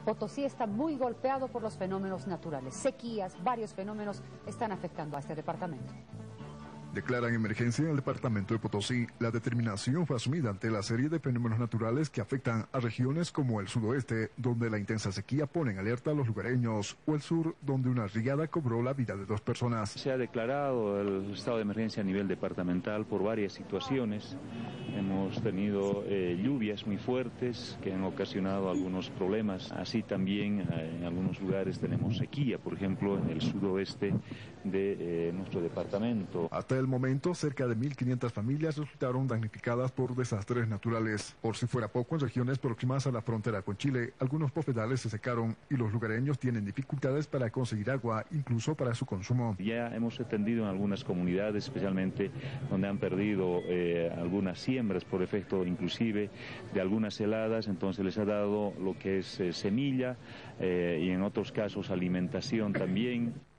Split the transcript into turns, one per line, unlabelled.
Potosí está muy golpeado por los fenómenos naturales. Sequías, varios fenómenos están afectando a este departamento.
Declaran emergencia en el departamento de Potosí. La determinación fue asumida ante la serie de fenómenos naturales que afectan a regiones como el sudoeste, donde la intensa sequía pone en alerta a los lugareños, o el sur, donde una riada cobró la vida de 2 personas.
Se ha declarado el estado de emergencia a nivel departamental por varias situaciones. Hemos tenido lluvias muy fuertes que han ocasionado algunos problemas. Así también en algunos lugares tenemos sequía, por ejemplo en el sudoeste de nuestro departamento.
Hasta el momento, cerca de 1.500 familias resultaron damnificadas por desastres naturales. Por si fuera poco, en regiones próximas a la frontera con Chile, algunos bofedales se secaron y los lugareños tienen dificultades para conseguir agua, incluso para su consumo.
Ya hemos atendido en algunas comunidades, especialmente donde han perdido algunas siembras por efecto inclusive de algunas heladas, entonces les ha dado lo que es semilla y en otros casos alimentación también.